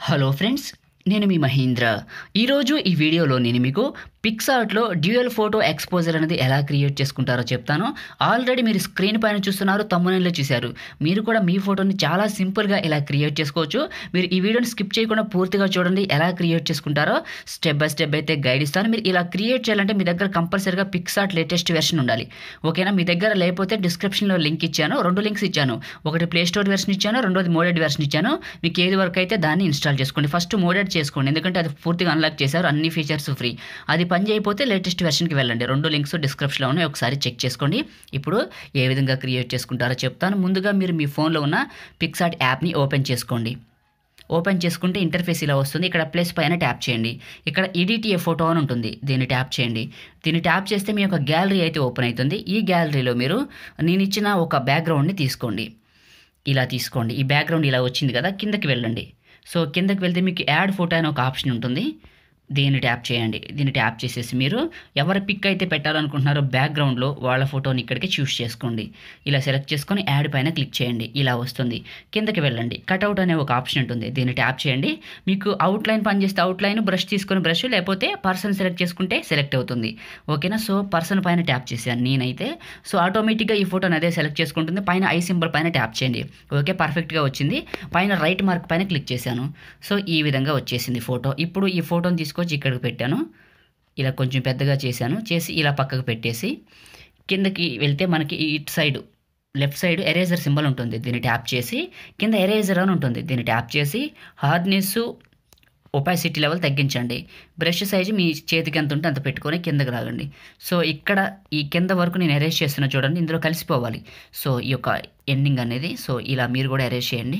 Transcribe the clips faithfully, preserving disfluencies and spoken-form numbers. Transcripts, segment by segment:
Hello friends, నేను మీ మహేంద్ర. ఈరోజు ఈ వీడియోలో నేను మీకు పిక్సార్ట్లో డ్యూయల్ ఫోటో ఎక్స్పోజర్ అనేది ఎలా క్రియేట్ చేసుకుంటారో చెప్తాను. ఆల్రెడీ మీరు స్క్రీన్ పైన చూస్తున్నారు, తమ్మునేల్లో చూశారు. మీరు కూడా మీ ఫోటోని చాలా సింపుల్గా ఎలా క్రియేట్ చేసుకోవచ్చు. మీరు ఈ వీడియోని స్కిప్ చేయకుండా పూర్తిగా చూడండి. ఎలా క్రియేట్ చేసుకుంటారో స్టెప్ బై స్టెప్ అయితే గైడ్ ఇస్తాను. మీరు ఇలా క్రియేట్ చేయాలంటే మీ దగ్గర కంపల్సరీగా పిక్సార్ట్ లేటెస్ట్ వెర్షన్ ఉండాలి. ఓకేనా? మీ దగ్గర లేకపోతే డిస్క్రిప్షన్లో లింక్ ఇచ్చాను, రెండు లింక్స్ ఇచ్చాను. ఒకటి ప్లే స్టోర్ వెర్షన్ ఇచ్చాను, రెండోది మోడెడ్ వెర్షన్ ఇచ్చాను. మీకు ఏది వరకు అయితే దాన్ని ఇన్స్టాల్ చేసుకోండి. ఫస్ట్ మోడెడ్ చేసుకోండి, ఎందుకంటే అది పూర్తిగా అన్లాక్ చేశారు, అన్ని ఫీచర్స్ ఫ్రీ. అది పని చేయకపోతే లేటెస్ట్ వెర్షన్కి వెళ్ళండి. రెండు లింక్స్ డిస్క్రిప్షన్లో ఉన్నాయి, ఒకసారి చెక్ చేసుకోండి. ఇప్పుడు ఏ విధంగా క్రియేట్ చేసుకుంటారో చెప్తాను. ముందుగా మీరు మీ ఫోన్లో ఉన్న పిక్సార్ట్ యాప్ని ఓపెన్ చేసుకోండి. ఓపెన్ చేసుకుంటే ఇంటర్ఫేస్ ఇలా వస్తుంది. ఇక్కడ ప్లస్ పైన ట్యాప్ చేయండి. ఇక్కడ ఎడిట్ ఏ ఫోటో అని ఉంటుంది, దీన్ని ట్యాప్ చేయండి. దీన్ని ట్యాప్ చేస్తే మీ యొక్క గ్యాలరీ అయితే ఓపెన్ అవుతుంది. ఈ గ్యాలరీలో మీరు నేను ఇచ్చిన ఒక బ్యాక్గ్రౌండ్ని తీసుకోండి. ఇలా తీసుకోండి. ఈ బ్యాక్గ్రౌండ్ ఇలా వచ్చింది కదా, కిందకి వెళ్ళండి. సో కిందకి వెళ్తే మీకు యాడ్ ఫోటో అని ఒక ఆప్షన్ ఉంటుంది, దీన్ని ట్యాప్ చేయండి. దీన్ని ట్యాప్ చేసేసి మీరు ఎవరి పిక్ అయితే పెట్టాలనుకుంటున్నారో బ్యాక్గ్రౌండ్లో వాళ్ళ ఫోటోని ఇక్కడికి చూస్ చేసుకోండి. ఇలా సెలెక్ట్ చేసుకొని యాడ్ పైన క్లిక్ చేయండి. ఇలా వస్తుంది. కిందకి వెళ్ళండి. కట్అవుట్ అనే ఒక ఆప్షన్ ఉంటుంది, దీన్ని ట్యాప్ చేయండి. మీకు అవుట్లైన్ పనిచేస్తే అవుట్లైన్, బ్రష్ తీసుకొని బ్రష్, లేకపోతే పర్సన్ సెలెక్ట్ చేసుకుంటే సెలెక్ట్ అవుతుంది. ఓకేనా? సో పర్సన్ పైన ట్యాప్ చేశాను నేనైతే. సో ఆటోమేటిక్గా ఈ ఫోటోని అదే సెలెక్ట్ చేసుకుంటుంది. పైన ఐ సింబల్ పైన ట్యాప్ చేయండి. ఓకే, పర్ఫెక్ట్గా వచ్చింది. పైన రైట్ మార్క్ పైన క్లిక్ చేశాను. సో ఈ విధంగా వచ్చేసింది ఫోటో. ఇప్పుడు ఈ ఫోటోని తీసుకొచ్చి ఇక్కడికి పెట్టాను. ఇలా కొంచెం పెద్దగా చేశాను. చేసి ఇలా పక్కకు పెట్టేసి కిందకి వెళ్తే మనకి ఇటు side left side eraser symbol ఉంటుంది, దీన్ని ట్యాప్ చేసి కింద ఎరేజర్ అని ఉంటుంది, దీన్ని ట్యాప్ చేసి హార్డ్నెస్, ఒపాసిటీ లెవెల్ తగ్గించండి. బ్రష్ సైజు మీ చేతికి ఎంత ఉంటే అంత పెట్టుకొని కిందకి రాగండి. సో ఇక్కడ ఈ కింద వరకు నేను ఎరేజ్ చేస్తున్నా చూడండి, ఇందులో కలిసిపోవాలి. సో ఈ యొక్క ఎండింగ్ అనేది, సో ఇలా మీరు కూడా ఎరేజ్ చేయండి.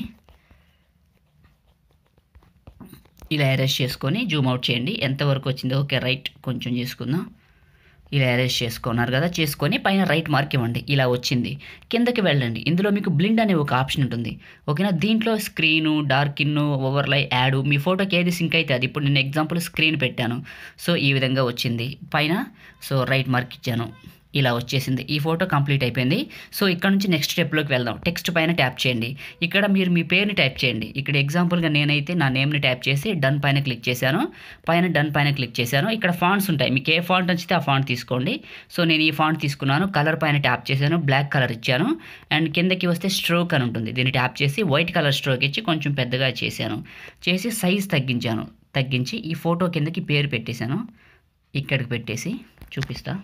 ఇలా ఎరేజ్ చేసుకొని జూమ్ అవుట్ చేయండి. ఎంతవరకు వచ్చిందో ఓకే రైట్ కొంచెం చేసుకుందాం. ఇలా ఎరేజ్ చేసుకున్నారు కదా, చేసుకొని పైన రైట్ మార్క్ ఇవ్వండి. ఇలా వచ్చింది. కిందకి వెళ్ళండి. ఇందులో మీకు బ్లిండ్ అనే ఒక ఆప్షన్ ఉంటుంది. ఓకేనా? దీంట్లో స్క్రీను, డార్కిన్, ఓవర్లై, యాడ్ మీ ఫోటోకి ఏది సింక్ అయితే అది. ఇప్పుడు నేను ఎగ్జాంపుల్ స్క్రీన్ పెట్టాను. సో ఈ విధంగా వచ్చింది. పైన సో రైట్ మార్క్ ఇచ్చాను. ఇలా వచ్చేసింది. ఈ ఫోటో కంప్లీట్ అయిపోయింది. సో ఇక్కడ నుంచి నెక్స్ట్ స్టెప్లోకి వెళ్దాం. టెక్స్ట్ పైన ట్యాప్ చేయండి. ఇక్కడ మీరు మీ పేరుని టైప్ చేయండి. ఇక్కడ ఎగ్జాంపుల్గా నేనైతే నా నేమ్ని ట్యాప్ చేసి డన్ పైన క్లిక్ చేశాను. పైన డన్ పైన క్లిక్ చేశాను. ఇక్కడ ఫాంట్స్ ఉంటాయి, మీకు ఏ ఫాంట్ నచ్చితే ఆ ఫాంట్ తీసుకోండి. సో నేను ఈ ఫాంట్ తీసుకున్నాను. కలర్ పైన ట్యాప్ చేశాను, బ్లాక్ కలర్ ఇచ్చాను. అండ్ కిందకి వస్తే స్ట్రోక్ అని ఉంటుంది, దీన్ని ట్యాప్ చేసి వైట్ కలర్ స్ట్రోక్ ఇచ్చి కొంచెం పెద్దగా చేశాను. చేసి సైజ్ తగ్గించాను. తగ్గించి ఈ ఫోటో కిందకి పేరు పెట్టేశాను. ఇక్కడికి పెట్టేసి చూపిస్తా.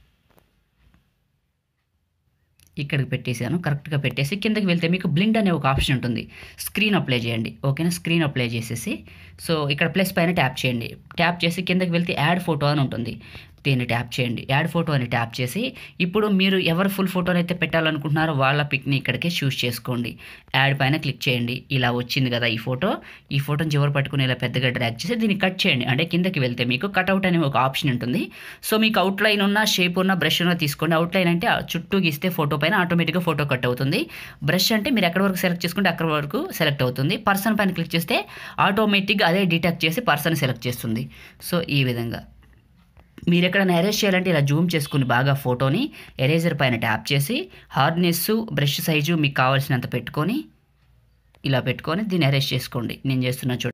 ఇక్కడికి పెట్టేశాను. కరెక్ట్గా పెట్టేసి కిందకి వెళ్తే మీకు బ్లిండ్ అనే ఒక ఆప్షన్ ఉంటుంది, స్క్రీన్ అప్లై చేయండి. ఓకేనా? స్క్రీన్ అప్లై చేసేసి సో ఇక్కడ ప్లస్ పైన ట్యాప్ చేయండి. ట్యాప్ చేసి కిందకి వెళ్తే యాడ్ ఫోటో అని ఉంటుంది, దీన్ని ట్యాప్ చేయండి. యాడ్ ఫోటో అని ట్యాప్ చేసి ఇప్పుడు మీరు ఎవరు ఫుల్ ఫోటోని అయితే పెట్టాలనుకుంటున్నారో వాళ్ళ పిక్ని ఇక్కడికే చూస్ చేసుకోండి. యాడ్ పైన క్లిక్ చేయండి. ఇలా వచ్చింది కదా ఈ ఫోటో. ఈ ఫోటోని చివరి పట్టుకుని ఇలా పెద్దగా డ్రాగ్ చేసి దీన్ని కట్ చేయండి. అంటే కిందకి వెళ్తే మీకు కట్అవుట్ అనే ఒక ఆప్షన్ ఉంటుంది. సో మీకు అవుట్లైన్ ఉన్న, షేప్ ఉన్న, బ్రష్ ఉన్న తీసుకోండి. అవుట్లైన్ అంటే చుట్టూ గీస్తే ఫోటో పైన ఆటోమేటిక్గా ఫోటో కట్ అవుతుంది. బ్రష్ అంటే మీరు ఎక్కడి వరకు సెలెక్ట్ చేసుకుంటే అక్కడ వరకు సెలెక్ట్ అవుతుంది. పర్సన్ పైన క్లిక్ చేస్తే ఆటోమేటిక్గా అదే డిటెక్ట్ చేసి పర్సన్ సెలెక్ట్ చేస్తుంది. సో ఈ విధంగా మీరు ఎక్కడైనా ఎరేజ్ చేయాలంటే ఇలా జూమ్ చేసుకుని బాగా ఫోటోని ఎరేజర్ పైన ట్యాప్ చేసి హార్డ్నెస్, బ్రష్ సైజు మీకు కావాల్సినంత పెట్టుకొని ఇలా పెట్టుకొని దీన్ని ఎరేజ్ చేసుకోండి. నేను చేస్తున్నా చూడండి.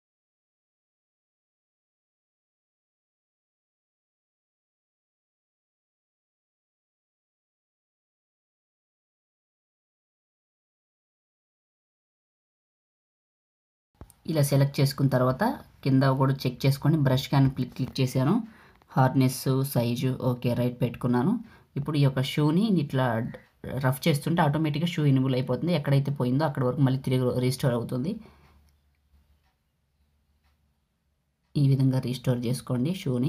ఇలా సెలెక్ట్ చేసుకున్న తర్వాత కింద కూడా చెక్ చేసుకొని బ్రష్ కానీ క్లిక్ క్లిక్ చేశాను. హార్డ్నెస్, సైజు ఓకే రైట్ పెట్టుకున్నాను. ఇప్పుడు ఈ యొక్క షూని ఇట్లా రఫ్ చేస్తుంటే ఆటోమేటిక్గా షూ ఇనిబుల్ అయిపోతుంది. ఎక్కడైతే పోయిందో అక్కడ వరకు మళ్ళీ తిరిగి రీస్టోర్ అవుతుంది. ఈ విధంగా రీస్టోర్ చేసుకోండి షూని.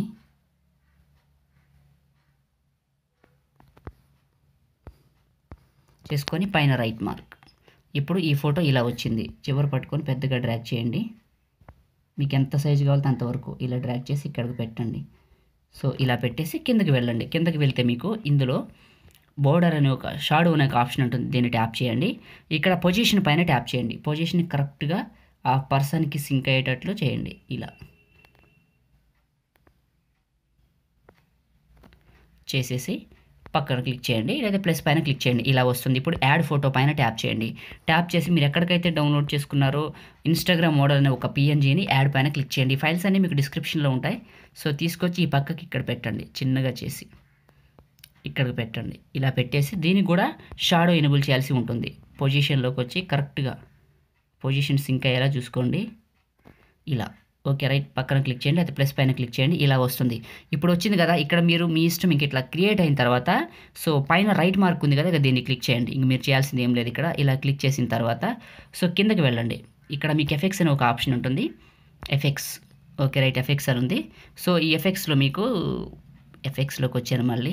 చేసుకొని పైన రైట్ మార్క్. ఇప్పుడు ఈ ఫోటో ఇలా వచ్చింది. చివరి పట్టుకొని పెద్దగా డ్రాగ్ చేయండి. మీకు ఎంత సైజు కావాలో అంతవరకు ఇలా డ్రాగ్ చేసి ఇక్కడికి పెట్టండి. సో ఇలా పెట్టేసి కిందకి వెళ్ళండి. కిందకి వెళ్తే మీకు ఇందులో బోర్డర్ అనే ఒక షాడో అనే ఒక ఆప్షన్ ఉంటుంది, దీన్ని ట్యాప్ చేయండి. ఇక్కడ పొజిషన్ పైన ట్యాప్ చేయండి. పొజిషన్ కరెక్ట్గా ఆ పర్సన్కి సింక్ అయ్యేటట్లు చేయండి. ఇలా చేసేసి పక్కన క్లిక్ చేయండి, లేదా ప్లస్ పైన క్లిక్ చేయండి, ఇలా వస్తుంది. ఇప్పుడు యాడ్ ఫోటో పైన ట్యాప్ చేయండి. ట్యాప్ చేసి మీరు ఎక్కడికైతే డౌన్లోడ్ చేసుకున్నారో ఇన్స్టాగ్రామ్ మోడల్ అనే ఒక పిఎన్జీని యాడ్ పైన క్లిక్ చేయండి. ఫైల్స్ అన్నీ మీకు డిస్క్రిప్షన్లో ఉంటాయి. సో తీసుకొచ్చి ఈ పక్కకి ఇక్కడ పెట్టండి, చిన్నగా చేసి ఇక్కడికి పెట్టండి. ఇలా పెట్టేసి దీనికి కూడా షాడో ఎనేబుల్ చేయాల్సి ఉంటుంది. పొజిషన్లోకి వచ్చి కరెక్ట్గా పొజిషన్ సింక్ అయ్యేలా చూసుకోండి. ఇలా ఓకే రైట్, పక్కన క్లిక్ చేయండి, అది ప్లస్ పైన క్లిక్ చేయండి, ఇలా వస్తుంది. ఇప్పుడు వచ్చింది కదా, ఇక్కడ మీరు మీ ఇష్టం ఇంక ఇట్లా క్రియేట్ అయిన తర్వాత సో పైన రైట్ మార్క్ ఉంది కదా, దీన్ని క్లిక్ చేయండి. ఇంక మీరు చేయాల్సింది ఏం లేదు. ఇక్కడ ఇలా క్లిక్ చేసిన తర్వాత సో కిందకి వెళ్ళండి. ఇక్కడ మీకు ఎఫెక్ట్స్ అనే ఒక ఆప్షన్ ఉంటుంది. ఎఫెక్ట్స్ ఓకే రైట్, ఎఫెక్ట్స్ అని ఉంది. సో ఈ ఎఫెక్ట్స్లో మీకు ఎఫెక్ట్స్లోకి వచ్చాను, మళ్ళీ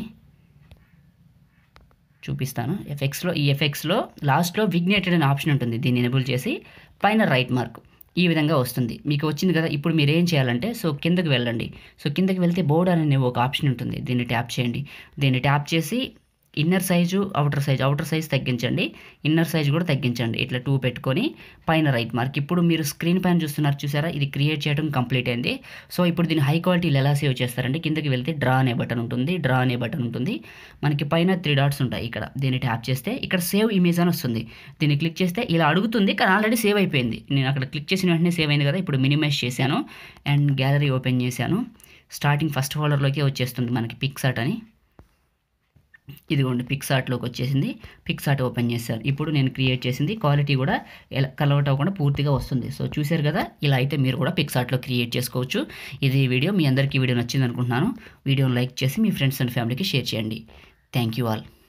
చూపిస్తాను. ఎఫెక్ట్స్లో ఈ ఎఫెక్ట్స్లో లాస్ట్లో విగ్నేటెడ్ అనే ఆప్షన్ ఉంటుంది. దీన్ని ఎనేబుల్ చేసి పైన రైట్ మార్క్ ఈ విధంగా వస్తుంది. మీకు వచ్చింది కదా, ఇప్పుడు మీరు ఏం చేయాలంటే సో కిందకి వెళ్ళండి. సో కిందకి వెళ్తే బోర్డర్ అనే ఒక ఆప్షన్ ఉంటుంది. దీన్ని ట్యాప్ చేయండి. దీన్ని ట్యాప్ చేసి inner size outer size outer size తగ్గించండి, ఇన్నర్ సైజ్ కూడా తగ్గించండి. ఇట్లా టూ పెట్టుకొని పైన రైట్ మార్క్. ఇప్పుడు మీరు స్క్రీన్ పైన చూస్తున్నారు చూసారా, ఇది క్రియేట్ చేయడం కంప్లీట్ అయింది. సో ఇప్పుడు దీన్ని హై క్వాలిటీలో ఎలా సేవ్ చేస్తారంటే కిందకి వెళ్తే డ్రా అనే బటన్ ఉంటుంది. డ్రా అనే బటన్ ఉంటుంది. మనకి పైన త్రీ డాట్స్ ఉంటాయి. ఇక్కడ దీన్ని ట్యాప్ చేస్తే ఇక్కడ సేవ్ ఇమేజ్ అని వస్తుంది. దీన్ని క్లిక్ చేస్తే ఇలా అడుగుతుంది, కానీ ఆల్రెడీ సేవ్ అయిపోయింది. నేను అక్కడ క్లిక్ చేసిన వెంటనే సేవ్ అయింది కదా. ఇప్పుడు మినిమైజ్ చేశాను అండ్ గ్యాలరీ ఓపెన్ చేశాను. స్టార్టింగ్ ఫస్ట్ ఫోల్డర్లోకి వచ్చేస్తుంది మనకి పిక్సార్ట్ అని. ఇదిగోండి పిక్సార్ట్లోకి వచ్చేసింది. పిక్సార్ట్ ఓపెన్ చేశాను. ఇప్పుడు నేను క్రియేట్ చేసింది క్వాలిటీ కూడా ఎలా కలవట్ అవ్వకుండా పూర్తిగా వస్తుంది. సో చూశారు కదా, ఇలా అయితే మీరు కూడా పిక్సార్ట్లో క్రియేట్ చేసుకోవచ్చు. ఇది వీడియో మీ అందరికీ వీడియో నచ్చింది అనుకుంటున్నాను. వీడియోని లైక్ చేసి మీ ఫ్రెండ్స్ అండ్ ఫ్యామిలీకి షేర్ చేయండి. Thank you all.